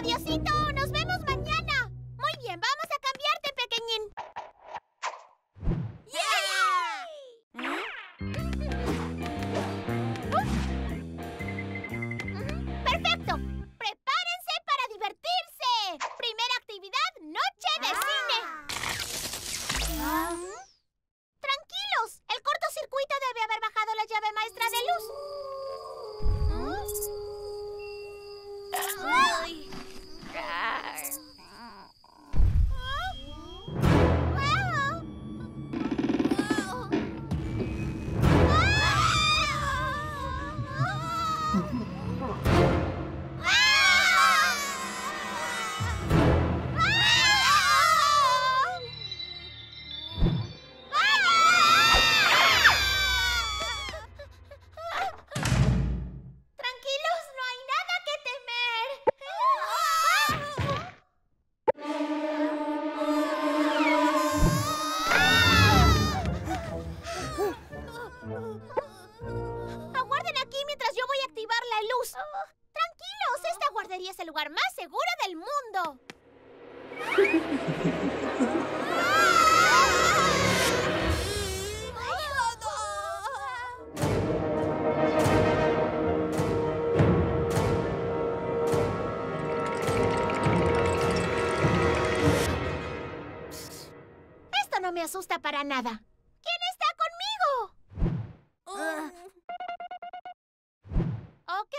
¡Adiosito! ¡Nos vemos mañana! Muy bien, vamos a cambiarte, pequeñín. ¡Perfecto! ¡Prepárense para divertirse! Primera actividad, noche de cine. Tranquilos, el cortocircuito debe haber bajado la llave maestra de luz. Tranquilos, no hay nada que temer. Aguarden aquí mientras yo voy a activar la luz. Tranquilos, esta guardería es el lugar más seguro del mundo. Esto no me asusta para nada. ¿Quién está conmigo? Ok.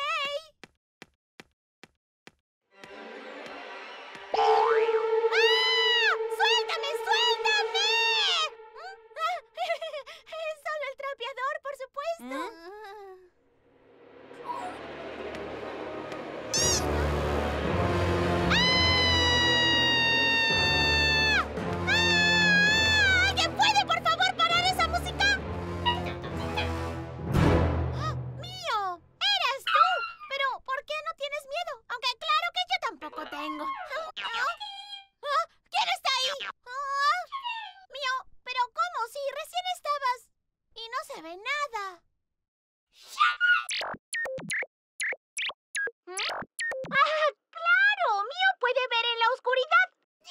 ¡Ah! ¡Suéltame, suéltame! Es solo el trapeador, por supuesto. ¿Alguien puede, por favor, parar esa música? ¡Mío! ¡Eres tú! Pero, ¿por qué no tienes miedo? Aunque claro que yo tampoco tengo. ¿Quién está ahí? Mío, ¿pero cómo? Si recién estabas y no se ve nada. ¡Claro! Mío puede ver en la oscuridad.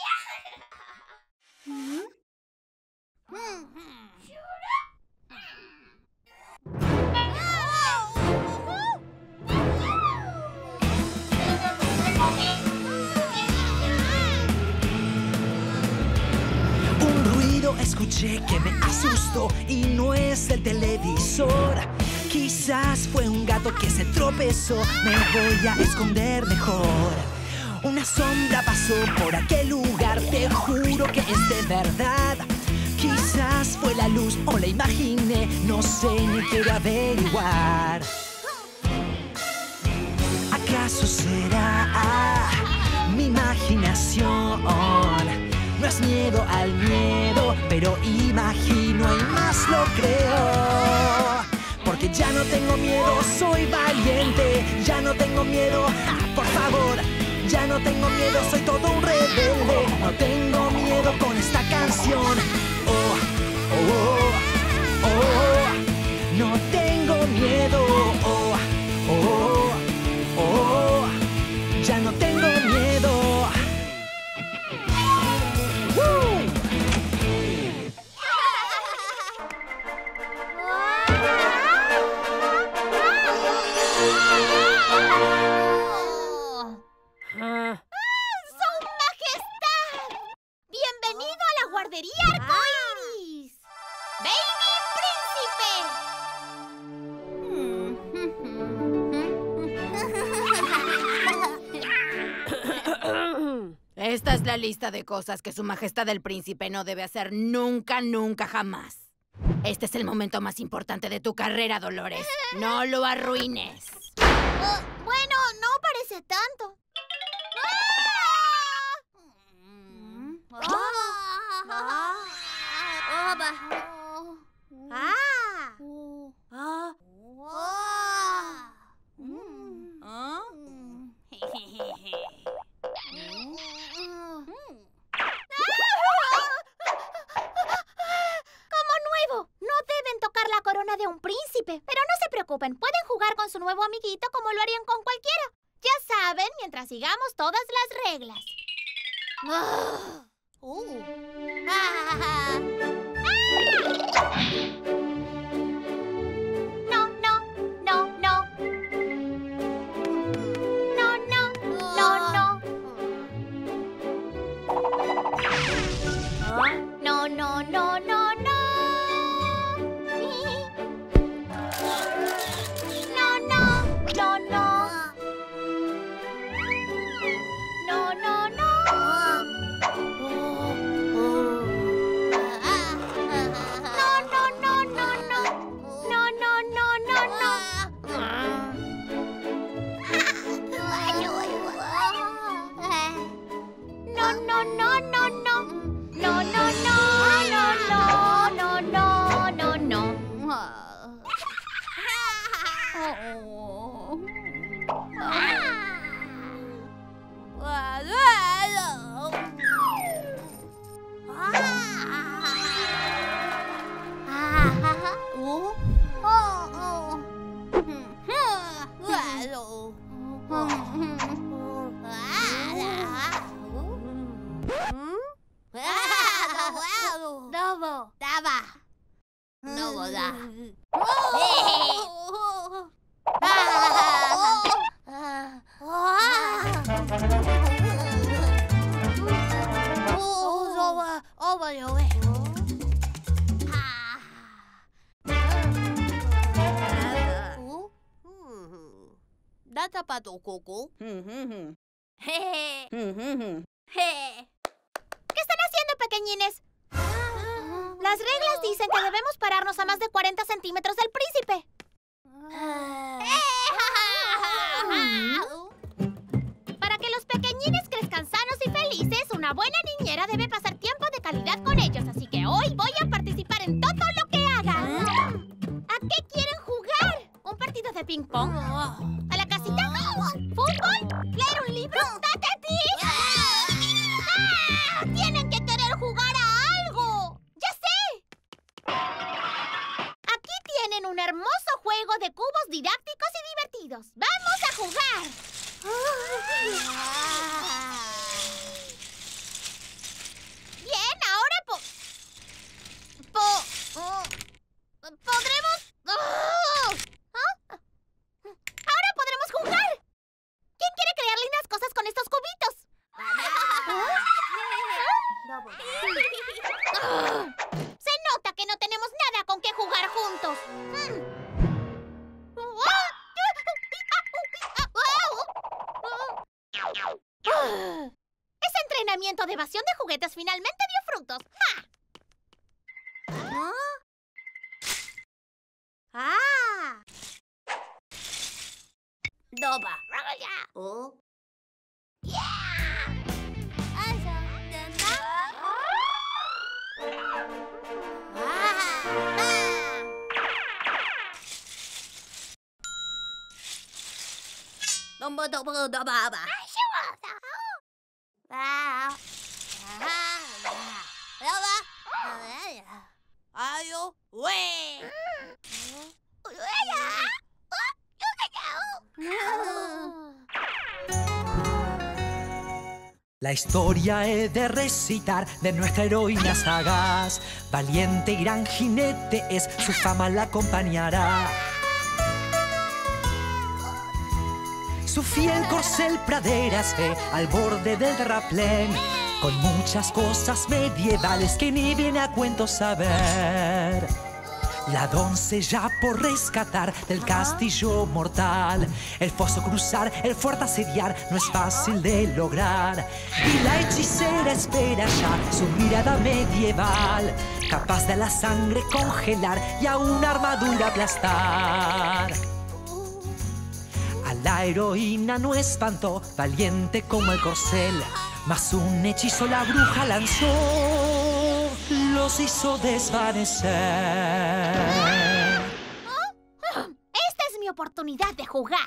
Un ruido escuché que me asustó y no es el televisor. Quizás fue un gato que se tropezó. Me voy a esconder mejor. Una sombra pasó por aquel lugar. Te juro que es de verdad. Quizás fue la luz o la imaginé. No sé ni quiero averiguar. ¿Acaso será mi imaginación? No es miedo al miedo, pero imagino y más lo creo. Porque ya no tengo miedo, soy valiente. Ya no tengo miedo, por favor. Ya no tengo miedo, soy todo un rebelde. No tengo miedo con esta canción. Oh, oh, oh, oh. No tengo miedo. Oh, oh, oh. Ya no tengo miedo. ¡Su Majestad! ¡Bienvenido a la guardería Arcoíris! ¡Baby Príncipe! Esta es la lista de cosas que Su Majestad el Príncipe no debe hacer nunca, nunca, jamás. Este es el momento más importante de tu carrera, Dolores. No lo arruines. Bueno, no parece tanto. Como nuevo, no deben tocar la corona de un príncipe. Pero no se preocupen, pueden jugar con su nuevo amiguito como lo harían con cualquiera. Ya saben, mientras sigamos todas las reglas. No, no, no, no. No, no, no, no. No, no, no, no, no. No, no, no, no. No, no, no. ¿Qué están haciendo, pequeñines? Las reglas dicen que debemos pararnos a más de 40 centímetros del príncipe. Para que los pequeñines crezcan sanos y felices, una buena niñera debe pasar tiempo de calidad con ellos. Así que hoy voy a participar en todo lo que hagan. ¿A qué quieren jugar? ¿Un partido de ping-pong? ¿A la casita? ¿Fútbol? ¿Leer un libro? ¡Date a ti! ¡Tienen que querer jugar a algo! ¡Ya sé! Aquí tienen un hermoso juego de cubos didácticos y divertidos. ¡Vamos a jugar! Bien, ahora podremos... ¡Ahora podremos jugar! ¿Quién quiere crear lindas cosas con estos cubitos? Se nota que no tenemos nada con qué jugar juntos. Ese entrenamiento de evasión de juguetes finalmente dio frutos. Doba. La historia he de recitar de nuestra heroína sagaz. Valiente y gran jinete es, su fama la acompañará. Su fiel corcel praderas ve al borde del terraplén, con muchas cosas medievales que ni viene a cuento saber. La doncella por rescatar del castillo mortal, el foso cruzar, el fuerte asediar, no es fácil de lograr. Y la hechicera espera ya su mirada medieval, capaz de a la sangre congelar y a una armadura aplastar. A la heroína no espantó, valiente como el corcel, mas un hechizo la bruja lanzó, los hizo desvanecer. Esta es mi oportunidad de jugar.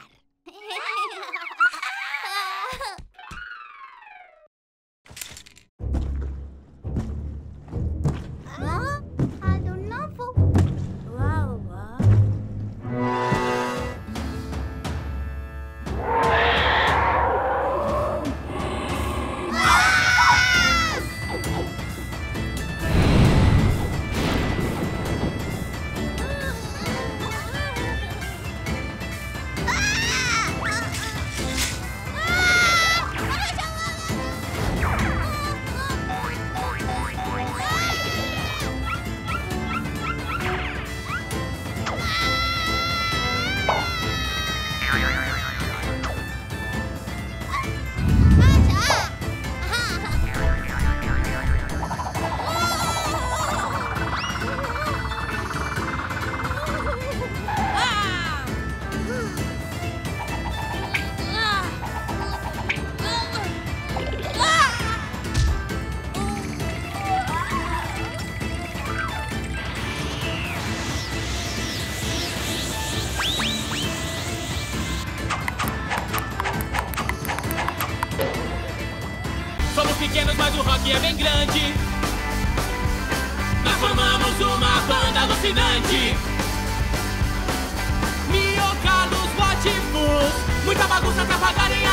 pequenos, mas o rock é bem grande. Nós formamos uma banda alucinante. Mio, Carlos, Watifus, muita bagunça pra pagar em